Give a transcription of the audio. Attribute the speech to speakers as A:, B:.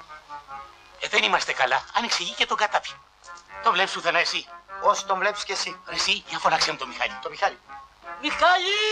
A: Δεν είμαστε καλά. Άνοιξε γη και τον κατάπιε. Το βλέπεις πουθενά εσύ?
B: Όσο τον βλέπεις και εσύ.
A: Εσύ, για φωνάξε μου το Μιχάλη.
B: Το Μιχάλη.
A: Μιχάλη!